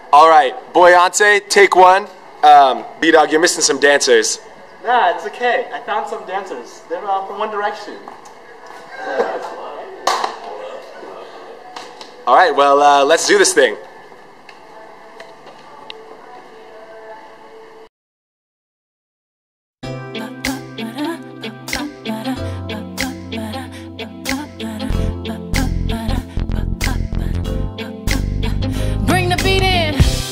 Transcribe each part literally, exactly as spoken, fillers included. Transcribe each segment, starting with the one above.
All right, Boyante, take one. Um, B-Dog, you're missing some dancers. Nah, it's okay. I found some dancers. They're uh, from One Direction. All right, well, uh, let's do this thing. Bring the beat in.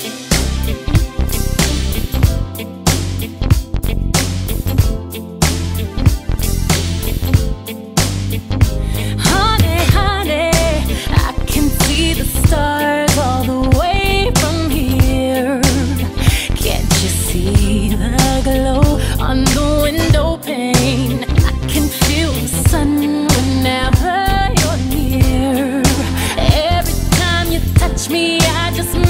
Honey, honey, I can see the stars all the way from here. Can't you see the glow on the window pane? I can feel the sun whenever you're near. Every time you touch me, I just